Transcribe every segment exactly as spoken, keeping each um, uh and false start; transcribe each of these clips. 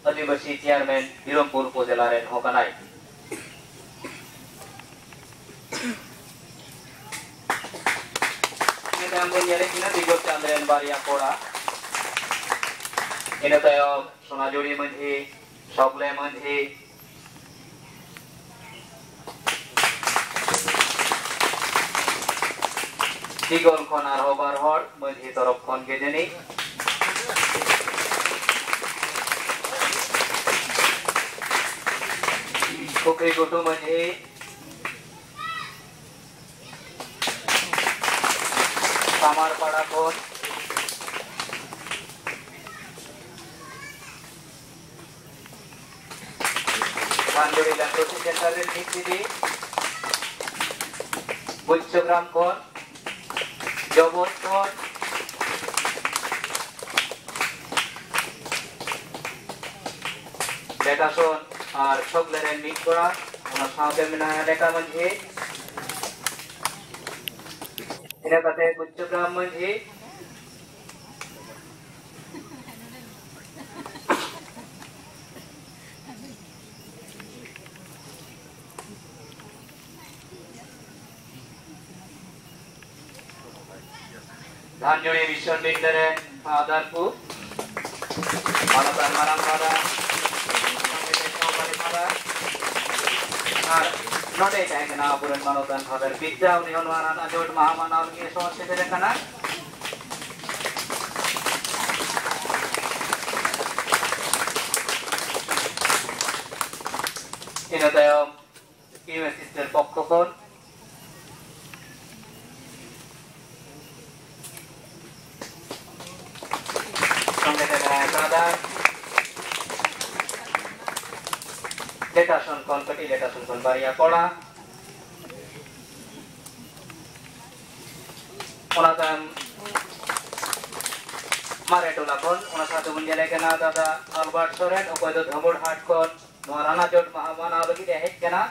आदिवासी chairman Birampur उपजेला रेन होगानाय ina tayo nyari kina Tigor Chandren Baria Kora ina tayo Sonajuri Manhi Soble Manhi Tigor Konar Hobar Hor Manhi Torop Kon Gedeni Kukri Gutu Manhi Kamar Padakon Mandiri dan Rusi Centarin Nikidi Bucukram Kon Jobot Kon Dekason Ar Sogleren Mikora Una Saute Minaya Deka Manji Ina kate Bucukram Manji Dhanjuri Mission Bindere Adarku Manatan Marangkara Ar Note Kena Apuran Manatan Hadar Pizza Union Waran Ajot Mahamanal Ngi Sohse Tere Kana Ina tayo Q S Sister Popcorn Detason kon peti detason kon Baria Kora Onatan Maretula kon ona satu menjale kena dada Albert Soren okoy do Dhamur Hat kon Moharana Jot Mahamana lagi de hej kena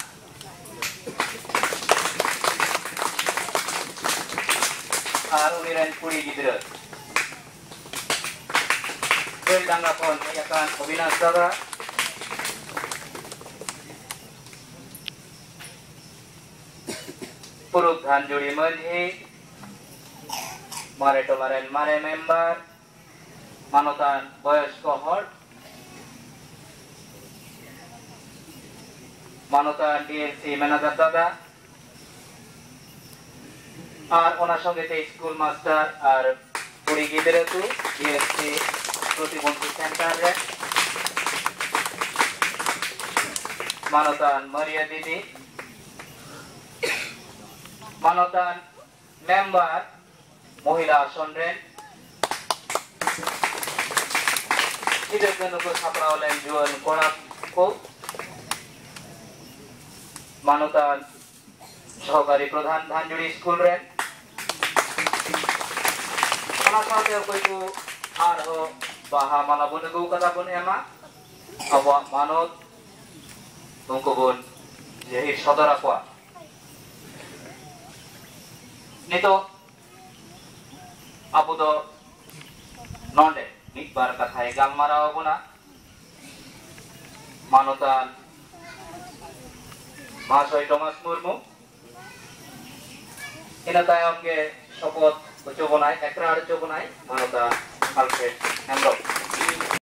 ar uniren puri gidra Bel danga kon yakan Obinas dada Puruk Dhanjuri Manhi Mare Tomaren Mare Member Manotan Boyos Kohor Manotan D L C Manager Dada Ar Ona Songe Te School Master Ar Puri Gidere Tu D L C Protibondhi Center Re Manotan Maria Didi Manotan member Mohila Sonren Ida Ganuko Saprao Len Juan Korak Ko Manotan Sohkari Pradhan Dhanjuri School Ren Ona Sate Ko Itu Arho Baha Malabun Gu Kata Bun Ema Awak Manot Tungku Bun Jadi Saudara Kwa Nito Abu do Nonde Mikbar Kathai Galmarao Buna Manutan Mahasoy Thomas Murmu Ina tayong ke Sopot Ucubunay Ekrar Ucubunay Manutan Alfred Hemrop